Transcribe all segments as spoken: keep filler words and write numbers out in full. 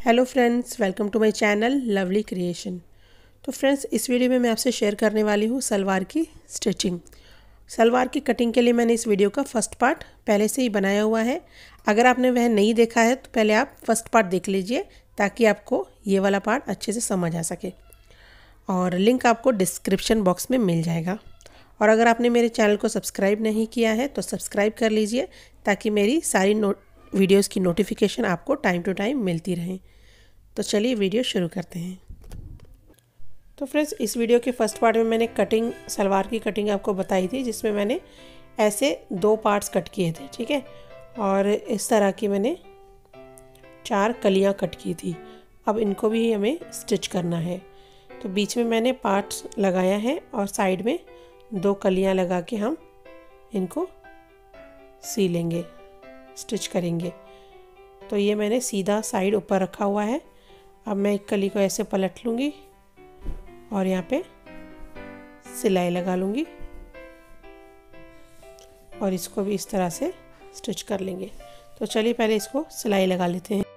Hello friends, welcome to my channel lovely creation. तो friends, इस video में मैं आपसे शेयर करने वाली हूँ सलवार की स्टिचिंग। सलवार की कटिंग के लिए मैंने इस वीडियो का फर्स्ट पार्ट पहले से ही बनाया हुआ है। अगर आपने वह नहीं देखा है तो पहले आप फर्स्ट पार्ट देख लीजिए ताकि आपको ये वाला पार्ट अच्छे से समझ आ सके, और लिंक आपको डिस्क्रिप्शन बॉक्स में मिल जाएगा। और अगर आपने मेरे चैनल को सब्सक्राइब नहीं किया है तो सब्सक्राइब कर लीजिए ताकि मेरी सारी नो वीडियोज़ की नोटिफिकेशन आपको टाइम टू टाइम मिलती रहे। तो चलिए वीडियो शुरू करते हैं। तो फ्रेंड्स, इस वीडियो के फर्स्ट पार्ट में मैंने कटिंग, सलवार की कटिंग आपको बताई थी, जिसमें मैंने ऐसे दो पार्ट्स कट किए थे, ठीक है। और इस तरह की मैंने चार कलियां कट की थी। अब इनको भी हमें स्टिच करना है। तो बीच में मैंने पार्ट्स लगाया है और साइड में दो कलियां लगा के हम इनको सी लेंगे, स्टिच करेंगे। तो ये मैंने सीधा साइड ऊपर रखा हुआ है। अब मैं एक कली को ऐसे पलट लूँगी और यहाँ पे सिलाई लगा लूँगी और इसको भी इस तरह से स्टिच कर लेंगे। तो चलिए पहले इसको सिलाई लगा लेते हैं।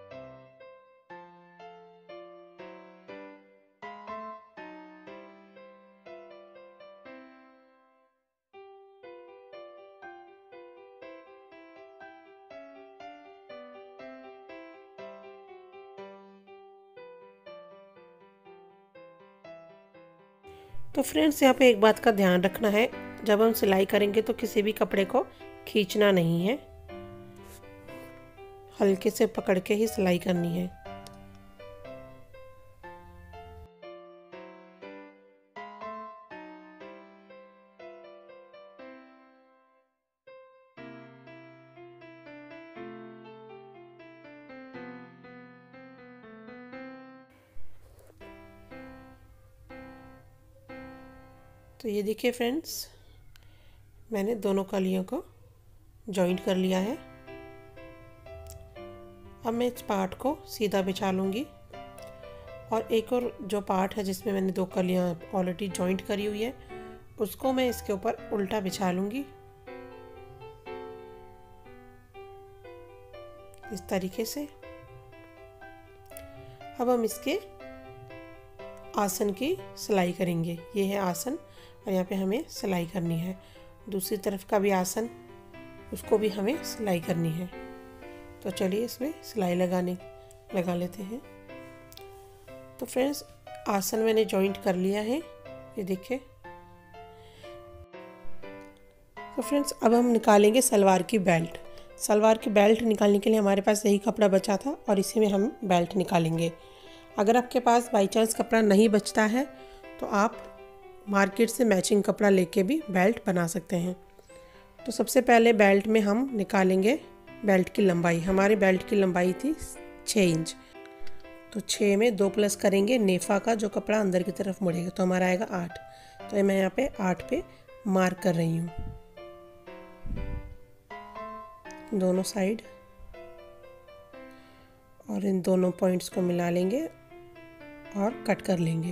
तो फ्रेंड्स, यहाँ पे एक बात का ध्यान रखना है, जब हम सिलाई करेंगे तो किसी भी कपड़े को खींचना नहीं है, हल्के से पकड़ के ही सिलाई करनी है। तो ये देखिए फ्रेंड्स, मैंने दोनों कलियों को जॉइंट कर लिया है। अब मैं इस पार्ट को सीधा बिछा लूँगी और एक और जो पार्ट है जिसमें मैंने दो कलियां ऑलरेडी जॉइंट करी हुई है, उसको मैं इसके ऊपर उल्टा बिछा लूँगी इस तरीके से। अब हम इसके आसन की सिलाई करेंगे। ये है आसन और यहाँ पे हमें सिलाई करनी है। दूसरी तरफ का भी आसन, उसको भी हमें सिलाई करनी है। तो चलिए इसमें सिलाई लगाने लगा लेते हैं। तो फ्रेंड्स, आसन मैंने जॉइंट कर लिया है, ये देखिए। तो फ्रेंड्स, अब हम निकालेंगे सलवार की बेल्ट। सलवार की बेल्ट निकालने के लिए हमारे पास यही कपड़ा बचा था और इसी में हम बेल्ट निकालेंगे। अगर आपके पास बाई चांस कपड़ा नहीं बचता है तो आप मार्केट से मैचिंग कपड़ा लेके भी बेल्ट बना सकते हैं। तो सबसे पहले बेल्ट में हम निकालेंगे बेल्ट की लंबाई। हमारी बेल्ट की लंबाई थी छः इंच। तो छः में दो प्लस करेंगे नेफा का, जो कपड़ा अंदर की तरफ मुड़ेगा, तो हमारा आएगा आठ। तो मैं यहाँ पे आठ पे मार्क कर रही हूँ दोनों साइड, और इन दोनों पॉइंट्स को मिला लेंगे और कट कर लेंगे।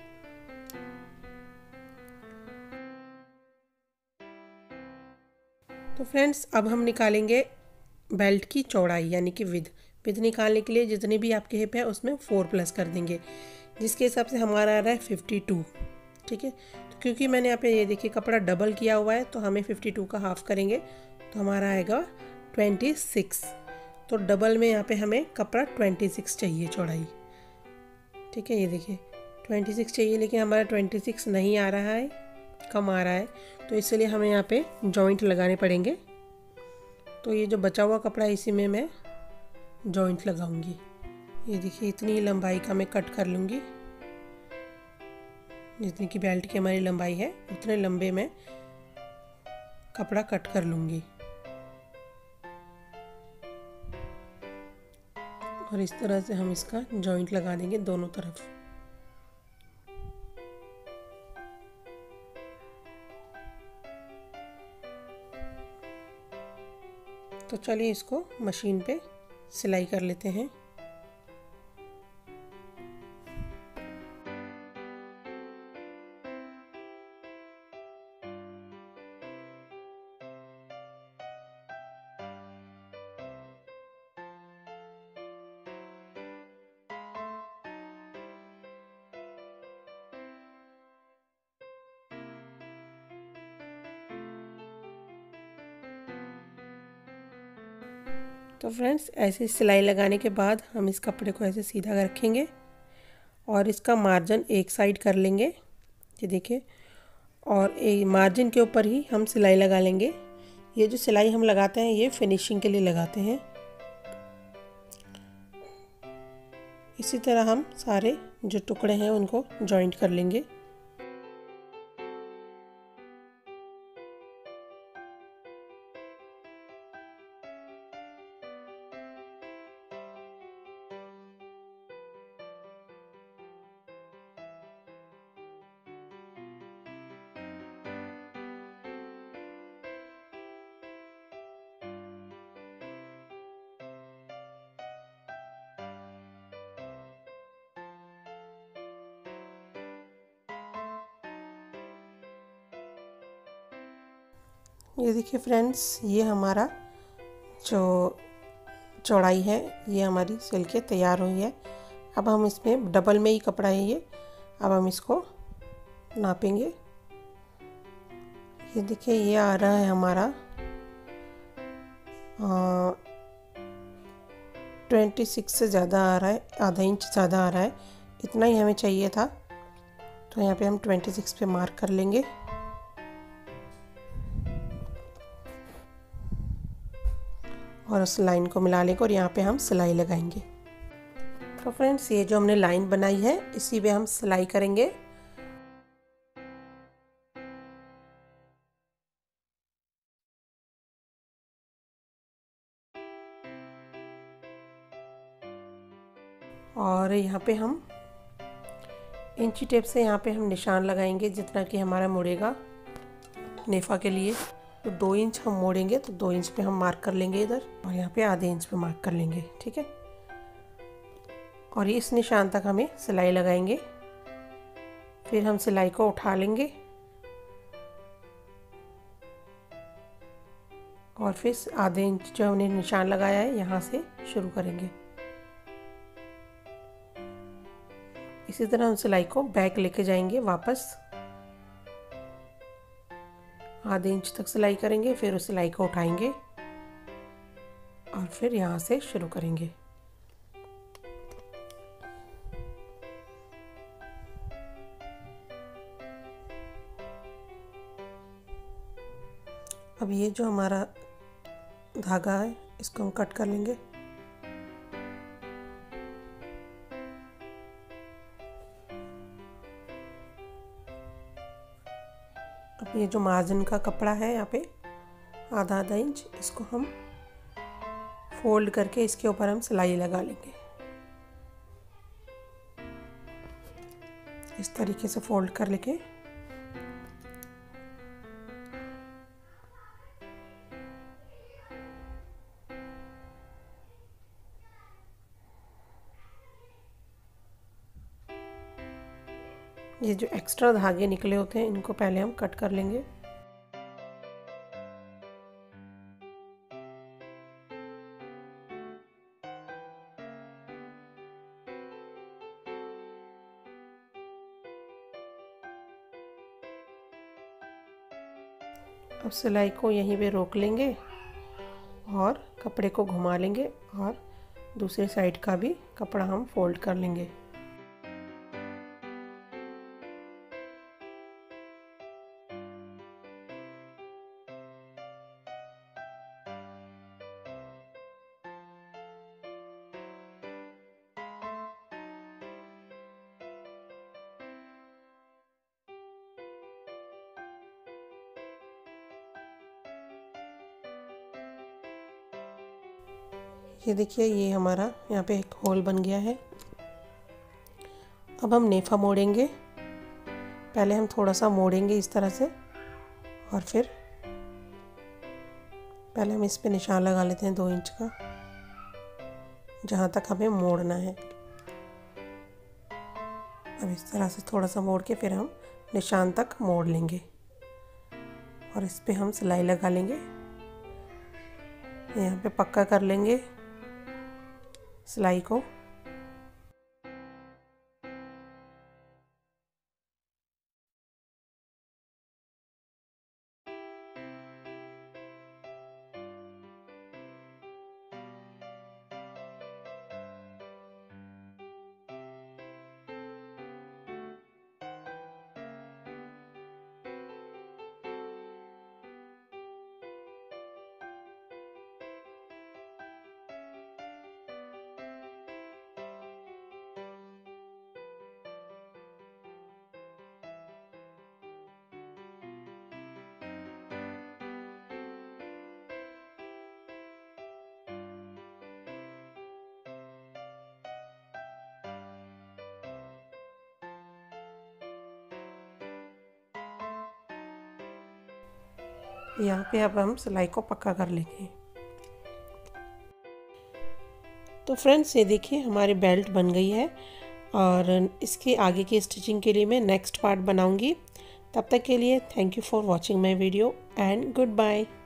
तो फ्रेंड्स, अब हम निकालेंगे बेल्ट की चौड़ाई, यानी कि विद। विद निकालने के लिए जितनी भी आपके हिप है उसमें फोर प्लस कर देंगे, जिसके हिसाब से हमारा आ रहा है फिफ्टी टू, ठीक है। तो क्योंकि मैंने यहाँ पे ये देखिए कपड़ा डबल किया हुआ है, तो हमें फिफ्टी टू का हाफ करेंगे तो हमारा आएगा ट्वेंटी सिक्स। तो डबल में यहाँ पे हमें कपड़ा ट्वेंटी सिक्स चाहिए चौड़ाई, ठीक है। ये देखिए ट्वेंटी सिक्स चाहिए, लेकिन हमारा ट्वेंटी सिक्स नहीं आ रहा है, कम आ रहा है। तो इसलिए हमें यहाँ पे जॉइंट लगाने पड़ेंगे। तो ये जो बचा हुआ कपड़ा है इसी में मैं जॉइंट लगाऊंगी। ये देखिए इतनी लंबाई का मैं कट कर लूँगी, जितनी की बेल्ट की हमारी लंबाई है उतने लंबे में कपड़ा कट कर लूँगी। और इस तरह से हम इसका जॉइंट लगा देंगे दोनों तरफ। तो चलिए इसको मशीन पे सिलाई कर लेते हैं। तो फ्रेंड्स ऐसे सिलाई लगाने के बाद हम इस कपड़े को ऐसे सीधा रखेंगे और इसका मार्जिन एक साइड कर लेंगे, ये देखिए, और मार्जिन के ऊपर ही हम सिलाई लगा लेंगे। ये जो सिलाई हम लगाते हैं ये फिनिशिंग के लिए लगाते हैं। इसी तरह हम सारे जो टुकड़े हैं उनको जॉइंट कर लेंगे। ये देखिए फ्रेंड्स, ये हमारा जो चौड़ाई है ये हमारी सिल के तैयार हुई है। अब हम इसमें डबल में ही कपड़ा है ये, अब हम इसको नापेंगे। ये देखिए ये आ रहा है हमारा ट्वेंटी सिक्स से ज़्यादा आ रहा है, आधा इंच ज़्यादा आ रहा है, इतना ही हमें चाहिए था। तो यहाँ पे हम ट्वेंटी सिक्स पे मार्क कर लेंगे और उस लाइन को मिला लेंगे और यहाँ पे हम सिलाई लगाएंगे। तो फ्रेंड्स ये जो हमने लाइन बनाई है इसी पे हम सिलाई करेंगे। और यहाँ पे हम इंची टेप से यहाँ पे हम निशान लगाएंगे जितना कि हमारा मुड़ेगा नेफा के लिए। तो दो इंच हम मोड़ेंगे तो दो इंच पे हम मार्क कर लेंगे इधर, और यहाँ पे आधे इंच पे मार्क कर लेंगे, ठीक है। और इस निशान तक हमें सिलाई लगाएंगे। फिर हम सिलाई को उठा लेंगे और फिर आधे इंच जो हमने निशान लगाया है यहाँ से शुरू करेंगे। इसी तरह हम सिलाई को बैक लेके जाएंगे वापस, आधे इंच तक सिलाई करेंगे, फिर उस सिलाई को उठाएंगे और फिर यहाँ से शुरू करेंगे। अब ये जो हमारा धागा है इसको हम कट कर लेंगे। अब ये जो मार्जिन का कपड़ा है यहाँ पे आधा आधा इंच, इसको हम फोल्ड करके इसके ऊपर हम सिलाई लगा लेंगे। इस तरीके से फोल्ड कर लेके ये जो एक्स्ट्रा धागे निकले होते हैं इनको पहले हम कट कर लेंगे। अब सिलाई को यहीं पे रोक लेंगे और कपड़े को घुमा लेंगे और दूसरे साइड का भी कपड़ा हम फोल्ड कर लेंगे। ये देखिए ये हमारा यहाँ पे एक होल बन गया है। अब हम नेफा मोड़ेंगे। पहले हम थोड़ा सा मोड़ेंगे इस तरह से और फिर पहले हम इस पे निशान लगा लेते हैं दो इंच का, जहाँ तक हमें मोड़ना है। अब इस तरह से थोड़ा सा मोड़ के फिर हम निशान तक मोड़ लेंगे और इस पे हम सिलाई लगा लेंगे। यहाँ पे पक्का कर लेंगे सिलाई को। यहाँ पे अब हम सिलाई को पक्का कर लेंगे। तो फ्रेंड्स ये देखिए हमारी बेल्ट बन गई है और इसके आगे की स्टिचिंग के लिए मैं नेक्स्ट पार्ट बनाऊंगी। तब तक के लिए thank you for watching my video and good bye.